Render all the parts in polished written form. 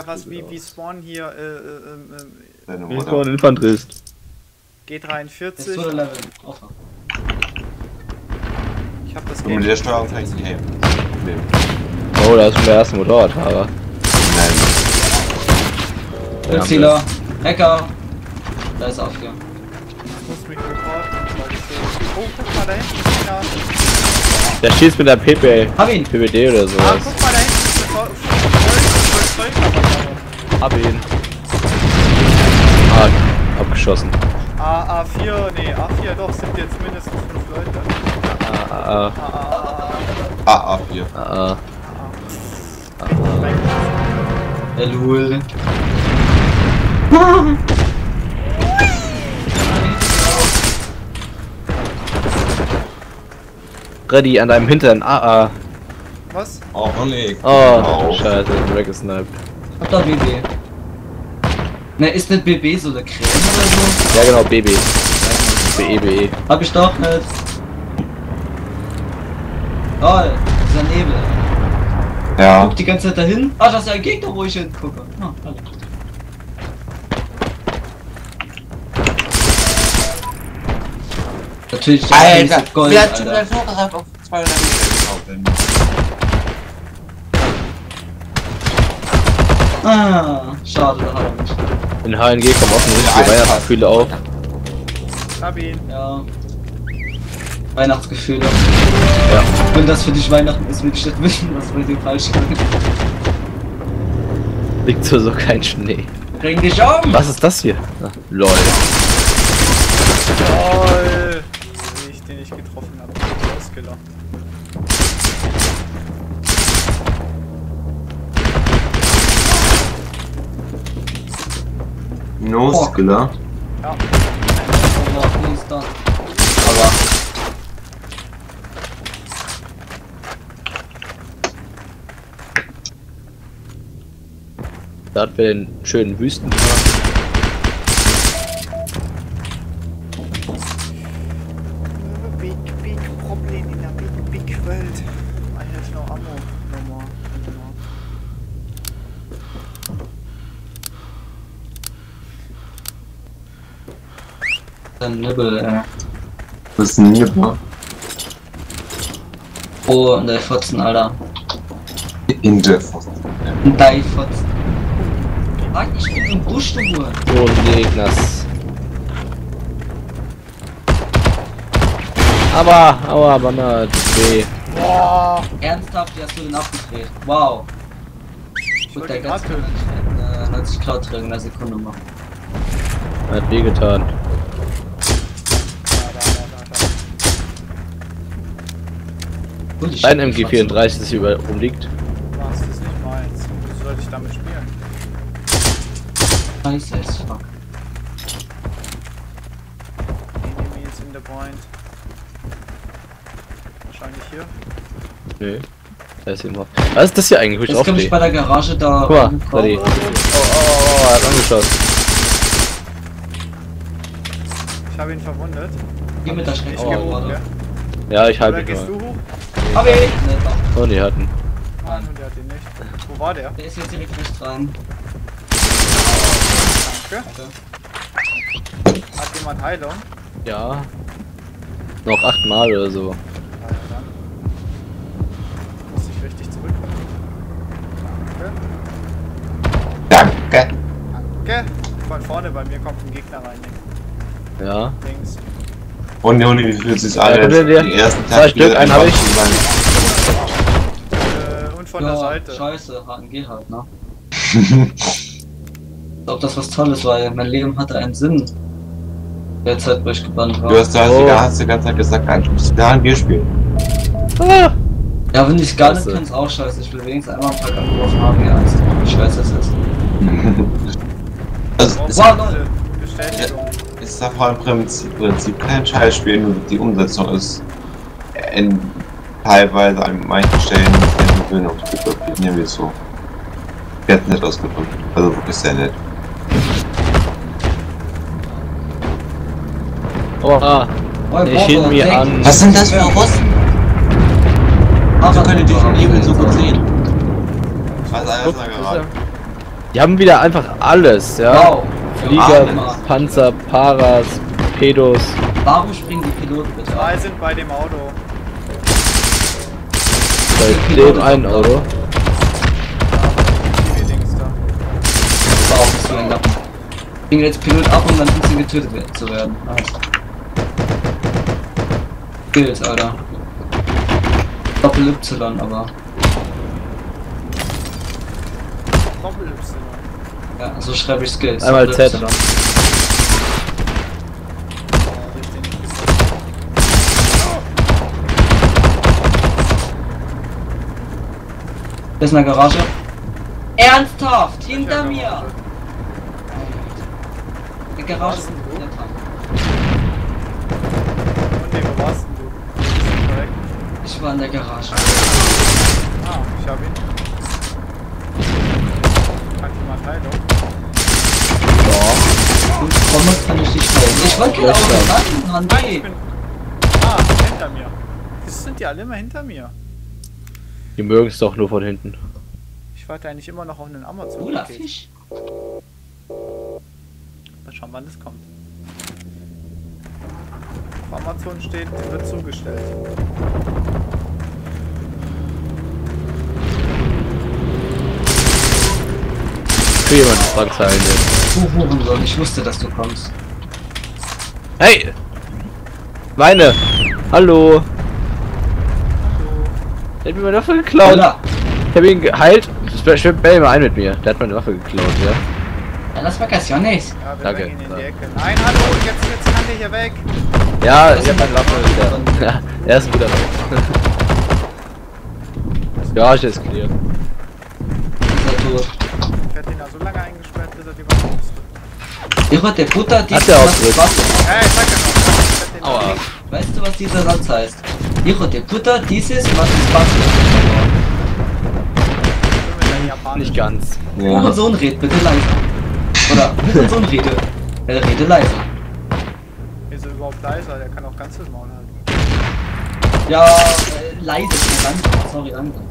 krass, wie Spawn hier, Wie Spawn Infanterist. G43. Ist so der Level. Offen. Ich hab das Und mit der Steuerung kann ich nicht helfen. Oh, da ist schon der erste Motorradfahrer. Nein. Zielen. Hacker. Da ist auch hier. Ich muss mich reporten, weil ich sehe. Oh, guck mal da hinten. Ja. Der schießt mit der Hab ihn. PPD oder so. Ah, guck mal da hinten. Hab ihn. Ah, abgeschossen. A4, nee, A4 doch, sind jetzt mindestens 5 Leute. A4. Lul. Ready an deinem Hintern. Was? Oh, nee. Oh, scheiße, weggesniped. Hab da BB. Ne, ist nicht BB so der Creme oder so? Ja genau, BB. BE. Hab ich doch nicht. Oh, dieser Nebel. Ja. Guck die ganze Zeit dahin. Ah, das ist ein Gegner, wo ich hingucke. Ah, hallo. Natürlich der Alter, Gold, wer hat schon Alter. wieder vorgereift auf 200 Meter? Ah, schade, da hat er nicht. In HNG kommen offensichtlich die Weihnachtsgefühle auf. Hab ihn. Ja. Weihnachtsgefühle. Ja. Wenn das für dich Weihnachten ist, will ich nicht wissen, was bei dir falsch ist. Liegt so kein Schnee. Bring dich um! Was ist das hier? Ah, lol. Toll! Wie ich den nicht getroffen habe, ausgelacht. No-Skiller. Ja. Oh, nee, ist da. Aber. Da hat wir den schönen Wüsten. Big Problem in der Big Welt. I have no ammo. No more. Ein Nibbel, Was ist denn hier, Bro? Oh, in der Fotzen, Alter. In der Fotzen. In der Fotzen. Fuck, ich bin im Busch geworden. Oh, Gegners. Aua, Banner, weh. Boah! Ernsthaft, wie hast du den abgedreht? Wow. Gut, der ganz kann eine 90 Grad Dreh in der Sekunde machen. Hat weh getan. Da. Gut, ich Ein hab die MG34, das hier rumliegt. Was, das ist nicht meins. Wieso soll ich damit spielen? Fotzen. Scheiße, ist fuck. Enemies in the point. Wahrscheinlich hier. Nö. Da ist immer. Was ist das hier eigentlich, wo ich Jetzt komm ich aufstehe? bei der Garage da. Guck mal, rumkommen. Ready. Oh, er hat angeschossen. Ich habe ihn verwundet. Geh mit der Ich Schnecke geh hoch, hoch, gell? Ja, ich Oder halte ihn gehst mal. du hoch? Hab ich! Ne, doch. Oh, die hatten. Nein, und der hat ihn nicht. Wo war der? Der ist jetzt direkt rechts rein. Danke. Hat jemand Heilung? Ja. Noch 8 Mal oder so. Na ja, dann. Muss ich richtig zurückkommen. Danke. Danke. Danke. Von vorne bei mir kommt ein Gegner rein. Ja. Links. Und Junge, wie fühlt sich an? Die ersten 2 Stück, einen habe ich. Und von der Seite. Scheiße, HNG halt, ne? Als ob das was Tolles war, mein Leben hatte einen Sinn. Der Zeit, wo ich gebannt war. Du hast die ganze Zeit gesagt, nein, du musst da ein Bier spielen. Ah. Ja, wenn ich gar nicht Scheiße. kann, ist auch scheiße. Ich will wenigstens einmal am Tag angeworfen haben, ja, also, wie scheiße das ist. Also, es Wow, Leute. Bestätigung. ist da vor allem Prinzip kein Scheißspiel, nur die Umsetzung ist teilweise an manchen Stellen eine Gewöhnung. Irgendwie so. Ganz nett ausgedrückt. Also wirklich sehr nett. Oh, ich hielt mir an. Was sind das für Russen? Aber So könnt ihr durch den Nebel so gut sehen. Was Guck, alles ist gerade. Die haben wieder einfach alles, ja. Wow. Flieger, Alles. Panzer, Paras, Pedos. Warum springen die Piloten bitte Zwei ab? sind bei dem Auto. Bei dem einen Auto. Die Dings da. Wow, bist du ein Lappen. Springen jetzt Pilot ab, um dann ein bisschen getötet zu werden. Skills, Alter. Doppel Y, aber. Doppel-Y. Ja, so schreibe ich Skills. Einmal Doppel Z. Y. Das ist eine Garage. Ernsthaft! Hinter mir! Die Garage ist Und der Tank. nee, wo warst denn du? Du bist korrekt. Ich war in der Garage. Ah, ich hab ihn. Kann ich mal teilen? Und Thomas kann ich dich heilen. Ich wollte genau sagen, Mann. Nein, ich Nee. bin... hinter mir. Das sind die alle immer hinter mir. Die mögen es doch nur von hinten. Ich warte eigentlich immer noch auf einen Amazon. Cooler Fisch. Mal schauen, wann das kommt. Auf Amazon steht, wird zugestellt. Für jemanden Fragezeichen jetzt. Du Hurensohn, ich wusste, dass du kommst. Hey! Meine! Hallo! Der hat mir meine Waffe geklaut. Alter. Ich hab ihn geheilt. Schwimmt Bell mal ein mit mir. Der hat meine Waffe geklaut, ja. Ja, las vacaciones. Ja, wir Danke. bringen ihn in die Ecke. Nein, hallo, jetzt kann der hier weg. Ja, ich hab meine Waffe wieder. Ja, er ist wieder weg. Ja, ich ist clear. Ist er tot. Ich hätte ihn da so lange eingesperrt, bis er die Waffe musste. Hijo de puta, Hat der ausgerückt? Ja, ich sag ja noch. Ich hätte den Aua. Weißt du, was dieser Satz heißt? Hijo de puta, dieses, was ist was? Nicht ganz. Ja. Hurensohn, red bitte leiser. Oder Hurensohn, rede. Rede leiser. Ist er überhaupt leiser? Der kann auch ganz das Maul halten. Ja, leise, langsam. Sorry, langsam.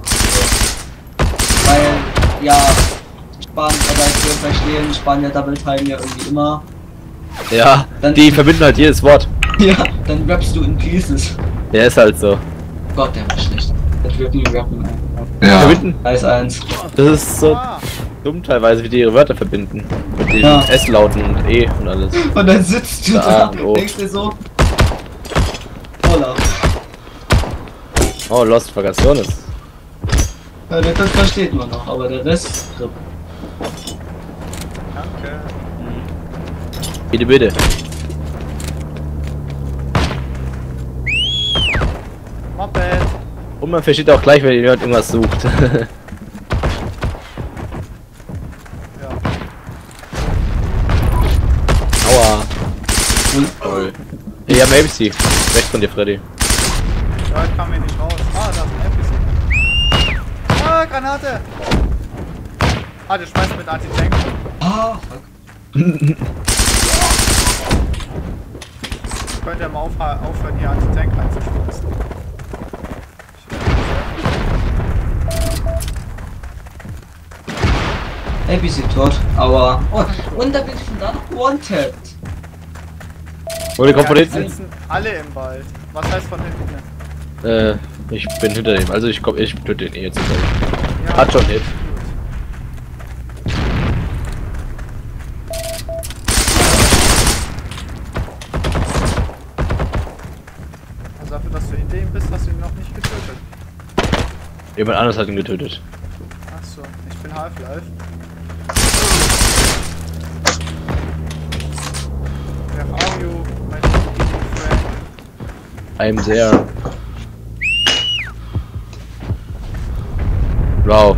Weil, ja, Spanier, aber ich will verstehen, Spanier Double Time ja irgendwie immer. Ja, Dann- die verbinden halt jedes Wort. Ja, dann rappst du in Pieces. Der ist halt so. Gott, der war schlecht. Das rappen, ey. Ja. Verbinden? Eis 1. Das ist so Ah, dumm teilweise, wie die ihre Wörter verbinden. Mit den Ja. S-Lauten und E und alles. Und dann sitzt du Ja, da, und O. denkst dir so. Hola. Oh, Lost Vacaciones. Ja, das versteht man noch, aber der Rest. So. danke. Bitte, bitte. Moped. Und man versteht auch gleich, wenn jemand irgendwas sucht. Ja. Aua. Toll. Ja, ABC. Rechts von dir, Freddy. Ja, ich kam hier nicht raus. Ah, da ist ein NPC. Ah, Granate. Ah, der schmeißt mit Anti-Tank. Ah, fuck. Könnt ihr mal aufhören, hier Anti-Tank reinzuschmeißen. ABC tot, aber. Oh, und da bin ich von da noch wanted. Wo die Die Komponenten? sitzen alle im Wald. Was heißt von hinten? Ich bin hinter dem. Also ich töte den eh jetzt. Ja, Hat schon Hit. Also dafür, dass du hinter ihm bist, hast du ihn noch nicht getötet. Jemand anderes hat ihn getötet. Achso, ich bin Half-Life. Where are you, my little friend? I'm there. Wow.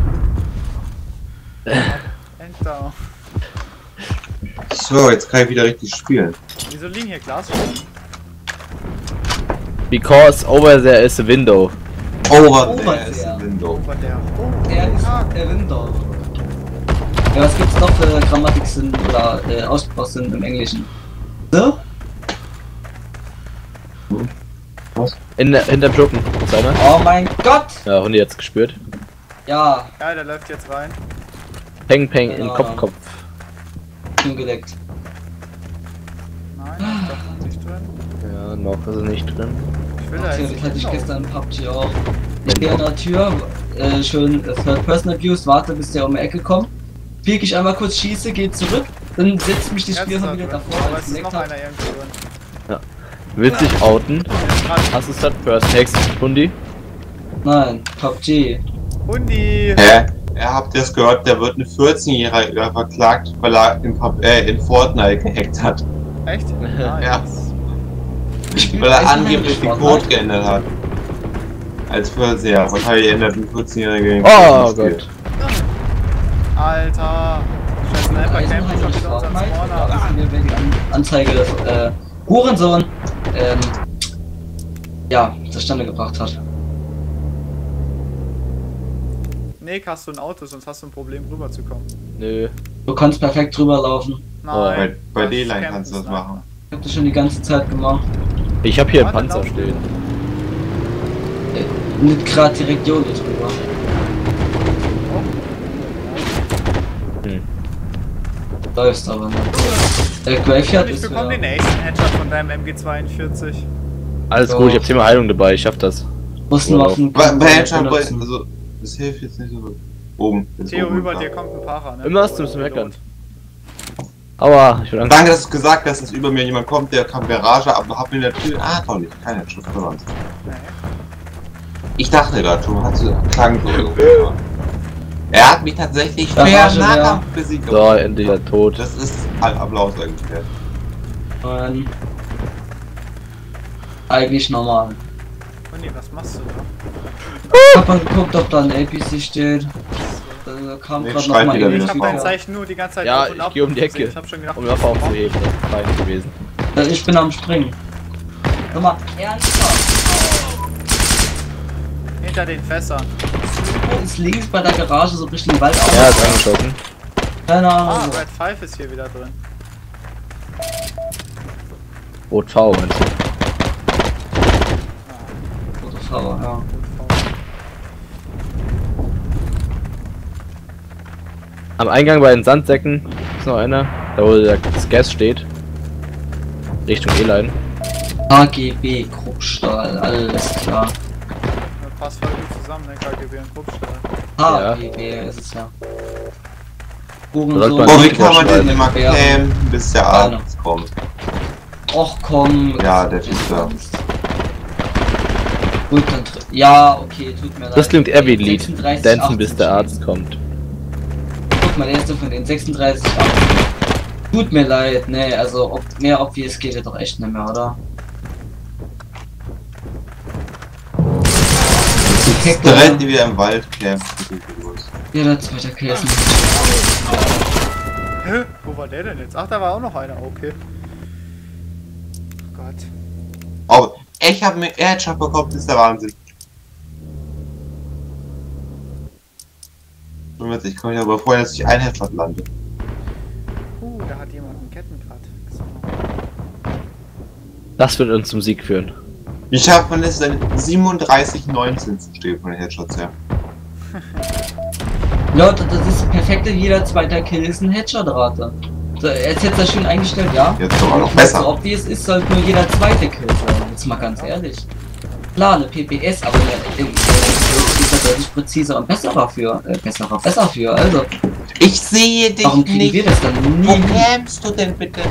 Enter. So, jetzt kann ich wieder richtig spielen. Wieso liegen hier Glasscheiben? Because over there is a window. Over Over there is there. a window. Über der. Oh, Er ist der Winter. Ja, was gibt's noch für Grammatiksinn oder Aussprachsinn im Englischen? So? Hinterm Schuppen. Ist einer? Oh mein Gott! Ja, Hunde jetzt gespürt. Ja, ja, der läuft jetzt rein. Peng Peng in Ja. Kopf. Schon gedeckt. Nein, ist doch noch nicht drin. Ja, noch ist er nicht drin. Ich will da Ja, jetzt das nicht hatte ich hinlaufen. gestern in PUBG auch. Ich stehe an der Tür, schön Third Person Abuse, warte bis der um die Ecke kommt. Piek ich einmal kurz, schieße, gehe zurück, dann setzt mich die Jetzt ist Spieler er wieder drin. davor, Aber als es ist geleckt noch hat. einer irgendwo drin. Willst dich outen? Jetzt grad. Hast du Third Person Hex, Hundi? Nein, PUBG. Hundi! Hä? Habt ihr das gehört? Der wird ein 14-Jähriger verklagt, weil er in Fortnite gehackt hat. Echt? Ja. Ich Weil er angeblich den Code geändert hat. Als 14-Jähriger. Wahrscheinlich ändert ein 14-Jähriger den Oh Code nicht. Gott. Alter! Scheiß Sniper campen schon wieder unseren Spawner. wissen wir, wer die Anzeige des Hurensohn ja, zustande gebracht hat. Nick, hast du ein Auto, sonst hast du ein Problem rüberzukommen. Nö. Du kannst perfekt drüber laufen. Nein. Bei das D-Line campen kannst du das Sniper. machen. Ich hab das schon die ganze Zeit gemacht. Ich hab hier einen Warte, Panzer lauf. stehen. Nicht gerade direkt YOLO drüber. Hm. Läufst aber nicht. Der Graveyard Ich ist bekomme den nächsten Headshot von deinem MG42. Alles So. gut, ich hab 10 Heilung dabei, ich schaff das. Russenwaffen. Bei Headshot, also, das hilft jetzt nicht so gut. Oben. Jetzt Theo, oben über dran. dir kommt ein Para, ne? Immer hast du Oder es meckern. Pilot. Aua, ich will Angst. Danke, dass du gesagt hast, dass über mir jemand kommt, der kam Garage, aber hab mir in der Tür. Ah, doch nicht, kein Headshot verwandt. Nee. Ich dachte gerade schon, hat so klang so. Er hat mich tatsächlich Garage, per ja. Nahkampf besiegt. So, endlich er tot. Das ist halt Applaus eigentlich wert. Eigentlich normal. Hundi, was machst du da? Ich hab mal geguckt, ob da ein APC steht. Da kam Nee, gerade schreit noch mal wieder ein wieder Ich hab Power. dein Zeichen nur die ganze Zeit Ja, auf und ab ich geh um die gesehen. Ecke, Ich hab schon gedacht, um Waffe aufzuheben. Das ist fein gewesen. Ich bin am Springen. Sag mal, ernsthaft? Hinter den Fässern. Wo ist links bei der Garage so Richtung Wald auf? Ja, ist angeschossen. Keine Ah, Ahnung. Red 5 ist hier wieder drin. Rot V, meinst du? Rote Farbe, ja. Am Eingang bei den Sandsäcken ist noch einer, da wo das Gas steht. Richtung E-Line. KGB, Kruppstahl, alles klar. Das passt voll gut zusammen, ne? KGB und Kruppstahl. KGB ist es ja. Sollte Hurensohn. man Oh, wie nicht kann man den überschreiben. immer campen, bis der Abend kommt? Och komm. Ja, das der ist Typ da. ernst. Gut, dann ja, okay, tut mir leid. Das klingt eher wie ein Lied. 36, Dancen 18 bis der Arzt kommt. Guck mal, der erste von den 36 18. Tut mir leid, ne, also ob, mehr obvious geht ja doch echt nicht mehr, oder? Direkt wieder im Wald campen. Ja, der zweite Käse. Hä? Wo war der denn jetzt? Ach, da war auch noch einer. Okay. Gott. Oh, ich hab mir Headshot bekommen, das ist der Wahnsinn. Ich kann mich aber freuen, dass ich ein Headshot lande. Da hat jemand einen Kettengrad. So. Das wird uns zum Sieg führen. Ich habe von das 37,19 zu stehen von den Headshots her. Ja, das ist perfekte, jeder zweite Kill ist ein Headshot-Rate. So, jetzt hätte er schön eingestellt, ja. Jetzt sogar noch Weil es so besser. obvious ist, sollte nur jeder zweite Kill sein. Jetzt mal ganz ehrlich. Klar, eine PPS, aber eine ist ja deutlich präziser und besser für. Also, Ich sehe dich warum kriegen nicht. wir das dann Wo nie? campst du denn bitte?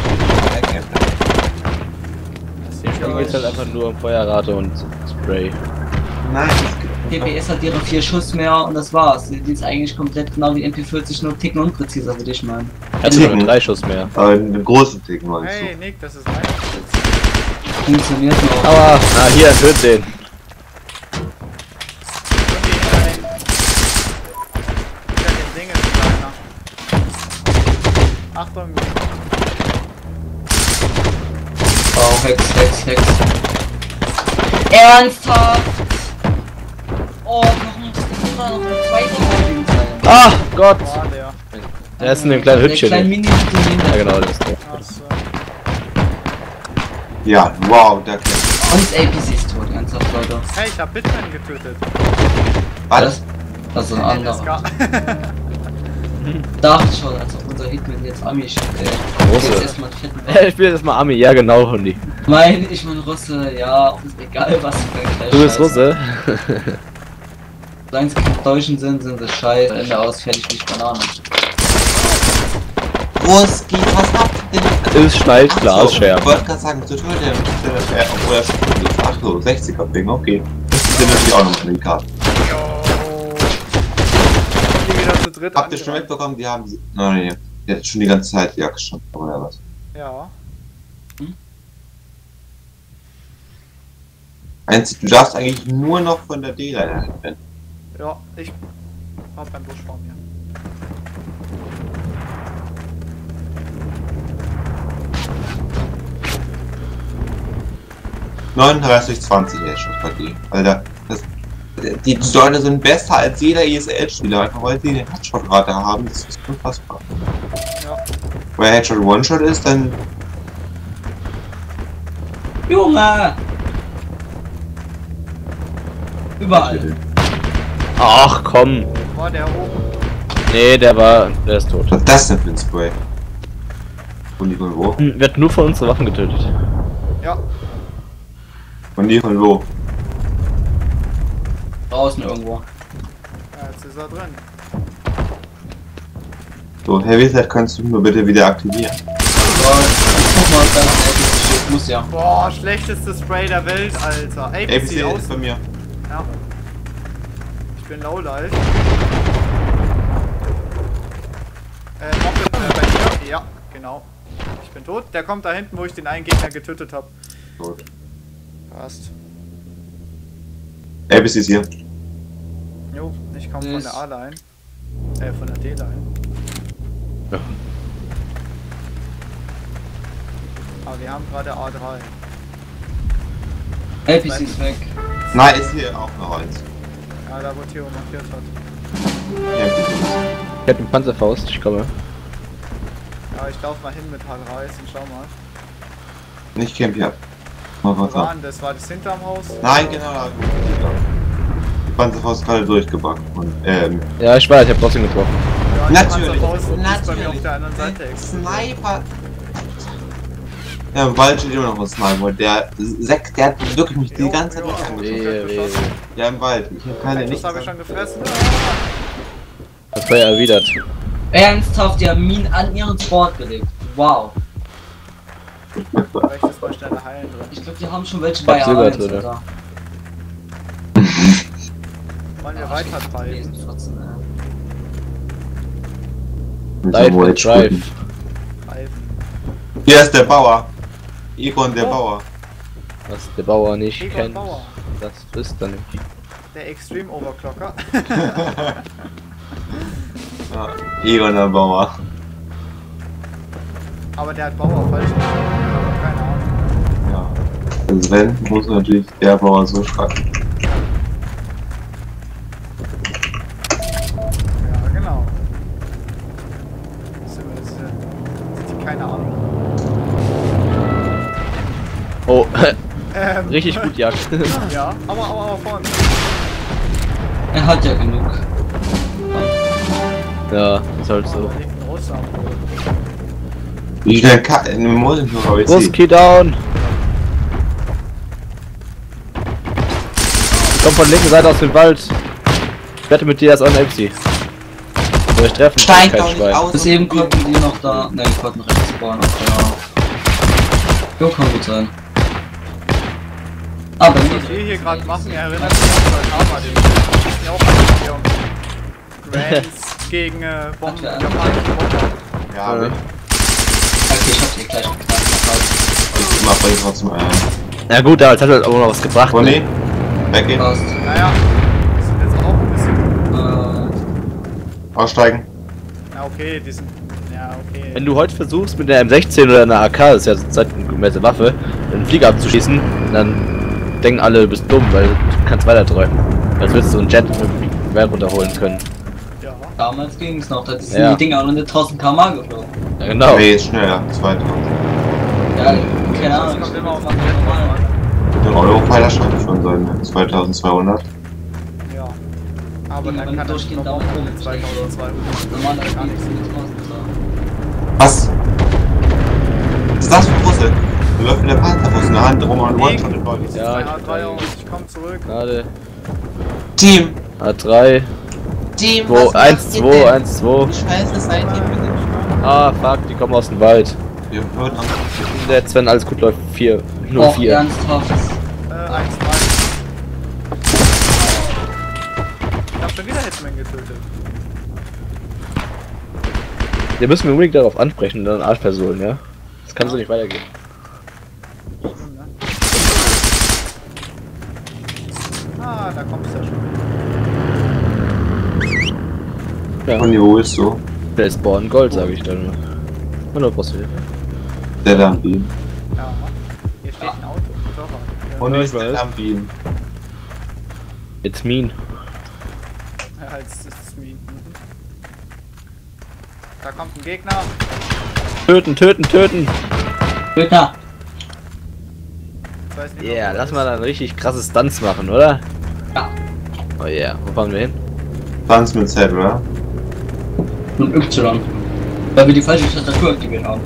Hier geht's halt einfach nur um Feuerrate und Spray. Nein, PPS hat ihre 4 Schuss mehr und das war's. Die ist eigentlich komplett genau wie MP40, nur ticken unpräziser, würde ich meinen. Hat sogar nur 3 Schuss mehr. aber einen großen Tick meinst Hey, Nick, das ist mein. Funktioniert noch. Aua, na hier, töt den. Hinter dem Ding ist einer. Achtung. Oh, Hex. Ernsthaft? Oh, warum muss das immer noch der zweite Ding sein? Ah, Gott! War der. Der ist in dem kleinen Der Hütchen. kleine Mini-Hütchen Ja genau, das ist der. Achso. du? Ja, wow, der campt. Und das APC ist tot, ernsthaft, Leute. Hey, ich hab Bitman getötet. Alles? Also ein anderer. NSK. Dachte schon, als ob unser Hitman jetzt Ami schickt, ey. Russe. Jetzt erstmal einen fetten Ich bin jetzt mal Ami, ja genau, Hundi. Ich mein Russe, ja, ist egal was für ein Du bist Russe? Solange sie keine Deutschen sind, sind sie scheiße. Ende aus, fertig wie Banane. Ruski, was habt ihr denn? Es schneit Ach so, Glasscherben. ich wollte gerade sagen, zu Schulter, obwohl er schon ist. Ach so, 60er Ding, okay. Das sind natürlich auch noch in die Karte. Die wieder zu dritt Habt ihr schon angerannt. mitbekommen, die haben. Nein, nee, die hat schon die ganze Zeit die Jacke schon, oder was? Ja. Einzig, du darfst eigentlich nur noch von der D-Line rennen. Ja, ich hab einen Busch vor mir. durch 20 Headshots bei dir. Alter, die Leute sind besser als jeder ESL-Spieler, einfach weil die eine Headshot-Rate haben, das ist unfassbar. Ja. Weil Headshot One-Shot ist, dann. Junge! Überall. Ach komm. War der oben? Nee, der ist tot. Was ist das denn für ein Spray? Von die von wo? Wird nur von unseren Waffen getötet. Ja. Von die von wo? Draußen irgendwo. Ja, jetzt ist er drin. So, Heavy Set kannst du nur bitte wieder aktivieren. So, guck mal, ob da noch ein APC steht. Muss ja. Boah, schlechteste Spray der Welt, Alter. APC APC aus. ist bei mir. Ja. Ich bin Lowlife. Noch bei dir? Ja, genau. Ich bin tot. Der kommt da hinten, wo ich den einen Gegner getötet habe. Gut. Passt. APC ist hier. Jo, ich komme von Ist- der A-Line. Von der D-Line. Ja. Aber wir haben gerade A3. APC ist weg. Nein, ist hier auch noch eins. Ja, da wo Theo markiert hat. Ja, bitte. Ich hab eine Panzerfaust, ich komme. Ja, ich laufe mal hin mit H3 und schau mal. Nicht Camp hier. Mal Wo was war ab. denn das? War das hinterm Haus? Nein, genau da. Die Panzerfaust gerade durchgebacken. Und, Ja, ich weiß, ich hab trotzdem getroffen. Ja, die natürlich. Panzerfaust ist bei mir auf der anderen Seite explodiert. Sniper. Ja, im Wald steht immer noch ein Sniper. Der Sekt, der hat wirklich mich die Jo, ganze Zeit jo, angeschaut. Wehe. Ja, im Wald. Ich hab keine Das nichts. habe ich schon gefressen. Das war ja erwidert. Ernsthaft, die haben Minen an ihren Sport gelegt. Wow. Vielleicht ist mal schneller heilen drin. Ich glaube, die haben schon welche Ich bei hab Silber A1 drin. oder? Wollen wir weiter treiben? 14, Mit Light so einem and Wedge Drive. drücken. Treiben. Hier ist der Bauer. Egon der Bauer. Was der Bauer nicht Egon kennt, Bauer. das ist dann nicht. Der Extreme Overclocker. Ja, Egon der Bauer. Aber der hat Bauer falsch geschrieben. Keine Ahnung. Ja. Also wenn, muss natürlich der Bauer so schreiben. Ja, genau. Sind wir jetzt, sind die keine Ahnung. Oh, richtig gut Jagd. Ja, aber vorne. Er hat ja genug. Ja, ist halt so. Da liegt ein Russer am Boden. Wie schnell kann in dem Mosenflug habe ich sie. Ruski down! Komm von linker Seite aus dem Wald. Ich wette mit dir, das ist ein MC. Soll ich treffen? Steig Kein doch nicht Schwein. aus. Bis eben konnten die noch da. Ne, die konnten rechts spawnen. Ja. Jo, kann gut sein. Aber Was nicht. wir hier gerade machen, erinnert mich an Arma, den schießen ja auch alle hier und Grants gegen Bomben, Ach ja. japanische Bomber. Ja, Ja. Okay, ich hab dir gleich geknallt. ich mach bei trotzdem Ja gut, aber jetzt hat er auch noch was gebracht. Bonnie, Ne? weggehen, Passt. Naja, die sind jetzt auch ein bisschen. aussteigen. Ja, okay, die sind. Ja, okay. Wenn du heute versuchst mit der M16 oder einer AK, das ist ja zurzeit eine gemäße Waffe, einen Flieger abzuschießen, dann denken alle, du bist dumm, weil du kannst weiter träumen. Als würdest du einen Jet mit dem Gewehr runterholen können. Ja. Damals ging's noch, da sind Ja. die Dinger auch in 1000 km geflogen. Ja genau. Nee, ist schneller, 2000. Ja, keine Das Ahnung. kommt immer auf ich den Wert drauf an. Der Eurofighter scheint schon sein 2200. Ja. Aber dann irgendwann kann er durchgehend noch damit mit 2200. Normalerweise Gar nicht nichts. Was? Was ist das für ein Russe? Da läuft mit der Panzerbrust in der Hand rum und one-shot den Leute. Ich Ja, ja, A3 aus, ich komm zurück. Gerade. Team! A3. Team! 2, 1, 2, 1, 2. Wie scheiße seid ihr bitte? Ah, fuck, die kommen aus dem Wald. Wir würden am Jetzt, wenn alles gut läuft, 4. Nur Och, 4. ernsthaft. 1-3. Ich hab schon wieder Hitman getötet. Wir müssen unbedingt darauf ansprechen, dann Arschpersonen, ja? Das kann so nicht weitergehen. Stimmt, ne? Ah, da kommst du ja schon. Ja, Von wo bist du? der ist Born Gold, sage ich dann. Hallo, brauchst du Hilfe? Der Lampin. Ja, hier steht ein Auto. Motorrad. Und Ja, wie ich ist der weiß. Lampin? It's mean. Ja, jetzt ist es wie. Da kommt ein Gegner. Töten, töten, töten! Götter. Ich weiß nicht, Ja, yeah, wo lass er mal dann richtig krasse Stunts machen, oder? Ja. Oh yeah, wo fahren wir hin? Tanz mit Z, oder? Und Y. Weil wir die falsche Tastatur aktiviert haben.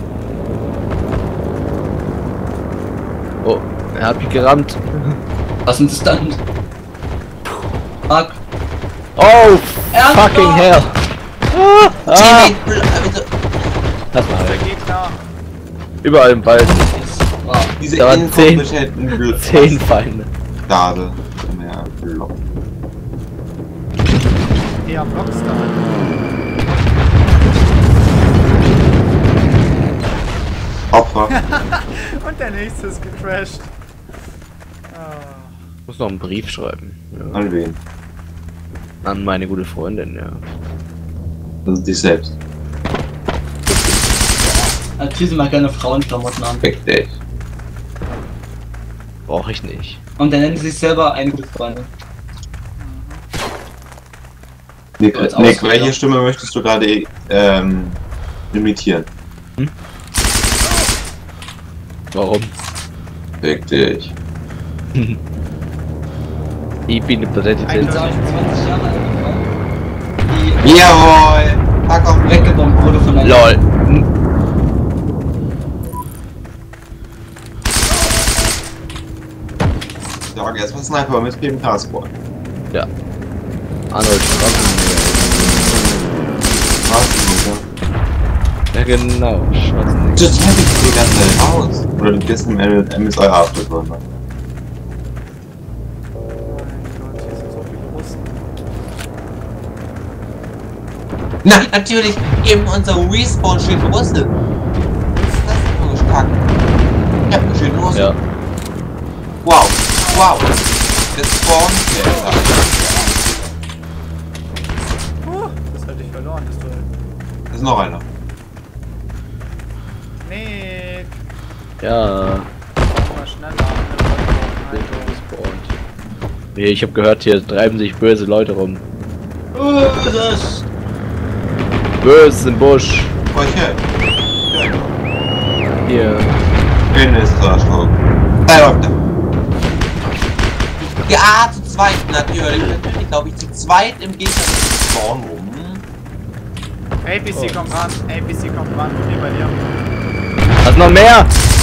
Oh, er hat mich gerammt. Was ist dann? Fuck. Oh, Ernsthaft? fucking hell! Ah, lass mal ist. Der weg. Gegner. Überall im Wald. Wow. Diese Da waren inkompetenten 10 Feinde. Gase. Ja, Block. Eher Blockstar. Opfer. Und der nächste ist gecrashed. Ah. Ich muss noch einen Brief schreiben. Ja. An wen? An meine gute Freundin, ja. Also dich selbst. Also zieh sie mal gerne Frauenklamotten an. Fick dich. Brauche ich nicht. Und dann nennen sie sich selber eine gute Freundin. Nick, Als Nick, Ausbilder. welche Stimme möchtest du gerade imitieren? Warum? Fick dich. Ich bin eine Identität. Ein- 20 Jahre alt Frau, Jawohl! Da kommt die weggebombt wurde von einer. LOL. Ich sage erstmal Sniper mit PMK-Squad. Ja. Arnold Schwarzenegger. Was ist Ja genau, Schwarzenegger. das? Das hätte ich die ganze Zeit raus. Oder du bist im MSI abgekommen. Mein Gott, hier sind so viele Russen. Na, natürlich, eben unser Respawn steht Russe. Was ist das denn für gestackt? Ich hab steht Russe. Ja. Wow, wow. Das Spawn hier. Das hätte ich verloren, das Duell. Das ist noch einer. Nee, Ja. mal schneller. Nee, ich habe gehört, hier treiben sich böse Leute rum. Das. Böses im Busch. Wo ich her? Hier. Wen ist das schon? Da läuft er. Ja, zu zweit natürlich. Natürlich, glaube ich, zu zweit im Gegner Spawn rum. APC kommt ran, APC kommt ran, hier bei dir. Hast noch mehr?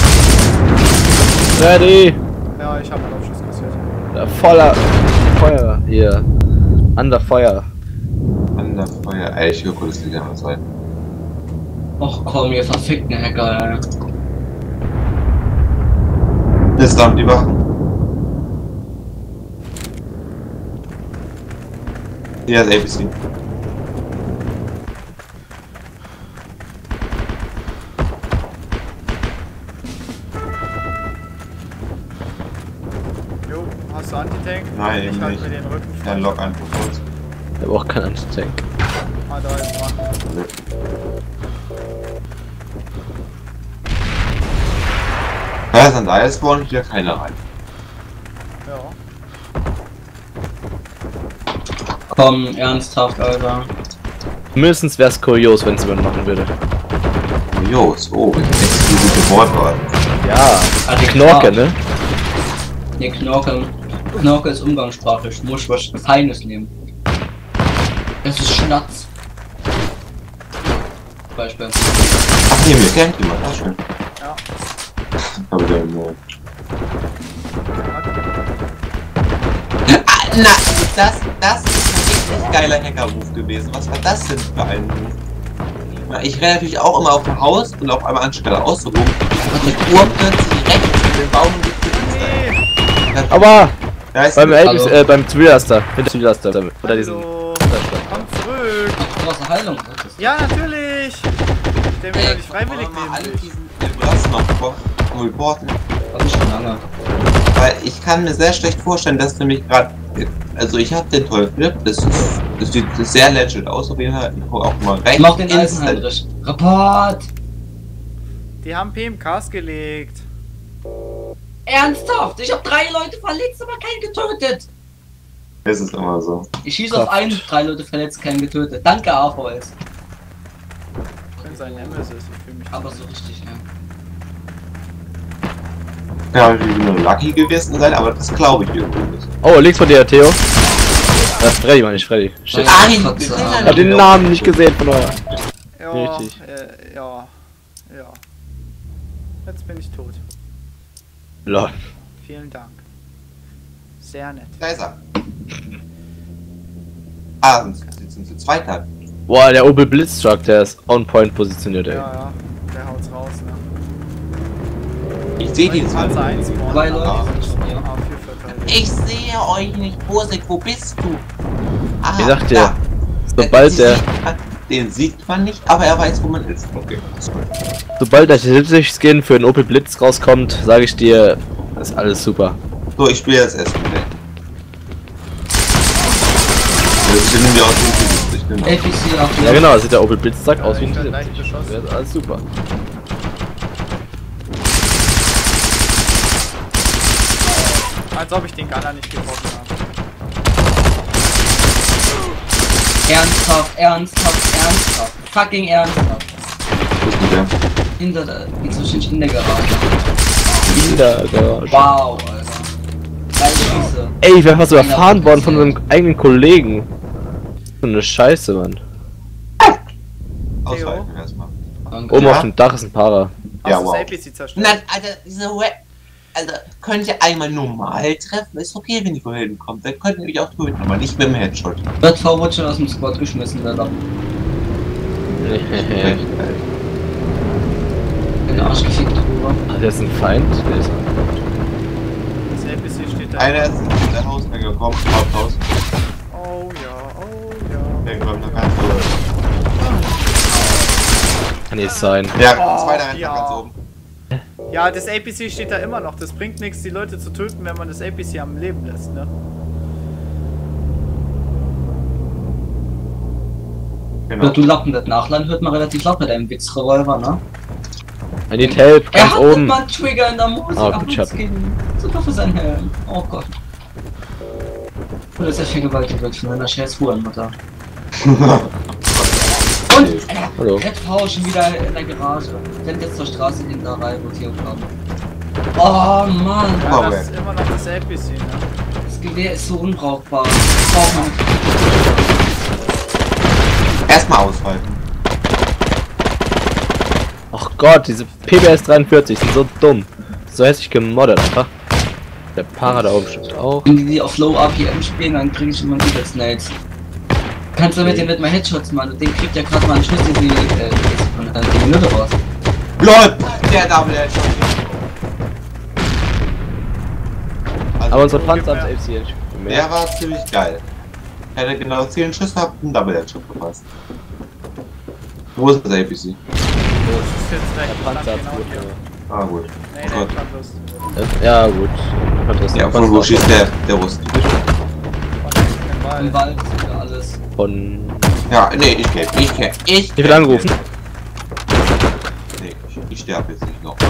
Ready. Ja, ich habe einen Aufschuss kassiert. Ja, voller Feuer. Hier. Under Feuer. An der Feuer. Ey, ich höre das Lied an Seite. Och komm, ihr verfickten Hacker, ey. Jetzt da die Wachen. Hier ist ABC. Jo, hast du Anti-Tank? Nein, ich eben halte nicht. mir den Rücken Ja, frei. lock einfach kurz. Ich habe auch keinen Anti-Tank. Ah, da ist dran. Da ist ein Eisborn, hier keiner rein. Ja. Komm, ernsthaft, Alter. Mindestens wär's kurios, wenn es jemand machen würde. Jos, oh, exklusive Wortwahl. Ja. Adäquat. Knorke, ne? Nee, Knorke. Knorke ist umgangssprachlich. Du musst was Feines nehmen. Das ist Schnatz. Beispiel. Ach hier, mir kennt jemand, das ist schön. Ja. Aber dann, na, das ist ein richtig geiler Hacker-Move gewesen. Was war das denn für ein Move? Na, ich renne natürlich auch immer auf dem Haus und auf einmal anstelle auszurufen. Und die Uhr plötzlich rechts in den Baum gekriegt. Aber Da ist beim Zwielaster, hinter Zwielaster, oder diesen. Hallo. Komm zurück. Du brauchst eine Heilung. Ja, natürlich. Der will ja nicht freiwillig alle neben dich. diesen Blass noch reporten. Hab ich schon lange. Weil ich kann mir sehr schlecht vorstellen, dass du mich gerade. Also ich hab den Teufel, das sieht sehr legit aus, auf jeden Fall. Ich guck auch mal rechts. Mach den Eisenheinrich. Rapport! Die haben PMKs gelegt. Ernsthaft? Ich hab 3 Leute verletzt, aber keinen getötet. Es ist immer so. Ich schieße auf einen, 3 Leute verletzt, keinen getötet. Danke, AVS. Ich bin sein Nemesis. Ich fühle mich Aber so richtig, ja. Ja, ich will nur lucky gewesen sein, aber das glaube ich irgendwie nicht. Oh, links von dir, Theo. Das ist Freddy, Mann, nicht Freddy. Shit. Ah, Ich hab den Namen nicht gesehen von euer. Ja, Richtig. ja. Jetzt bin ich tot. Lol. Vielen Dank. Sehr nett. Da ist er. Ah, sind zu zweit halt. Boah, der Opel Blitztruck, der ist on point positioniert, ey. Ja, der haut's raus, ne? Ich sehe die Panzer zwei. 1 2 Leute. Ah, Ja. 4 verteidigt. Ich sehe euch nicht, Bosek, wo bist du? Ah, Ich sag dir, da. sobald der, Den sieht man nicht, aber er weiß, wo man ist. Okay, das ist gut. sobald der 70 Skin für den Opel Blitz rauskommt, sage ich dir, ist alles super. So, ich spiele jetzt erst wieder. Das sind wir aus dem Gesicht. FXC auf Ja genau, sieht der Opel Blitztruck aus wie ein Ich werd 70. leicht beschossen. Das ist alles super. Als ob ich den Gunner nicht getroffen habe. Ernsthaft. Fucking ernsthaft. Wo ist denn der? Hinter der, inzwischen in der Garage. In der Garage. Wow, Alter. Geile Schüsse. Ey, ich wäre fast überfahren worden von meinem eigenen Kollegen. So eine Scheiße, Mann. Ausweichen erstmal. Danke. Oben Ja. auf dem Dach ist ein Para. Hast Ja, du wow. das APC zerstört? Nein, Alter, diese Alter, könnt ihr einmal normal treffen? Ist okay, wenn ihr wohin kommt. Dann könnt ihr mich auch töten, aber nicht mit dem Headshot. Wird V schon aus dem Squad geschmissen, der da in den Arsch gefickt drüber. Hat jetzt ein Feind? Der ist Das APC steht da. Einer ist in der Hausmenge gekommen, Haupthaus. Oh ja. Der kommt nach ganz oben. kann nicht sein. Ja, Oh, zweiter rennt ja. nach ganz oben. Ja, das APC steht da immer noch. Das bringt nichts, die Leute zu töten, wenn man das APC am Leben lässt, ne? Genau. Du Lappen, das Nachladen hört man relativ laut bei deinem Witzrevolver, ne? I need help, Er ganz hat oben. mal einen Trigger in der Musik. Oh, ab gut, und Schatz. Skin. Sogar für sein Helm. Oh Gott. Oder ist er vergewaltigt wird von einer scheiß Hurenmutter. Und Hallo. Red V schon wieder in der Garage. Rennt jetzt zur Straße hinter rein, wo hier kam. Oh Mann. Ja, Okay. das ist immer noch das APC, ne? Das Gewehr ist so unbrauchbar. Das braucht man. Erstmal ausweichen. Ach Gott, diese PBS 43 sind so dumm. So hässlich gemoddet einfach. Der Para da oben stimmt auch. Wenn die auf Low RPM spielen, dann kriege ich immer wieder Snakes. Kannst du mit dem nicht mal Headshots machen? Den kriegt ja gerade mal einen Schuss in die Minute raus. LOL! Der Double Headshot. Also, Aber unsere Panzer haben es nicht der gemerkt. war ziemlich geil. Ich hätte genau 10 Schüsse gehabt und einen Double Headshot verpasst. Wo ist das APC? Das ist jetzt recht. Der Panzer hat's genau gut hier. gemacht. Ah, gut. Nee, Oh der Gott. Panzer ist Ja gut. Interessant. Ja, von wo schießt der Russen? Im Wald ist wieder alles. Von... Ja, nee, ich wird angerufen? Nee, ich sterbe jetzt nicht noch.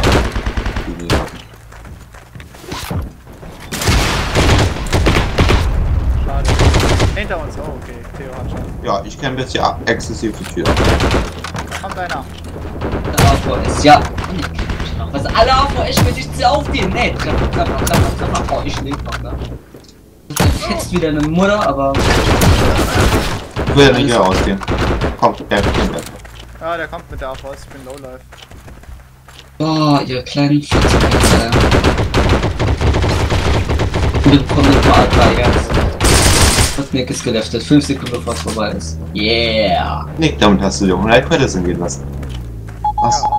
Schade. Hinter uns, oh okay. Theo hat schon. Ja, ich kenne jetzt ja exzessiv die Tür. Kommt einer. Der AVS, ja. Und ich krieg mich noch. Was alle AVS will ich sie aufgehen. Nee, Treffer. Oh, ich lebe noch, ne? Das fetzt wieder eine Mutter, aber. Ich will ja nicht hier rausgehen. Kommt, der kommt einfach. Ja, der kommt mit der AVS, ich bin Lowlife. Boah, ihr kleinen Schützenplätze. Wir bekommen ein paar drei jetzt. Das Nick ist geleftet, 5 Sekunden bevor es vorbei ist. Yeah! Nick, damit hast du dir 100 Credits hingehen lassen. Was?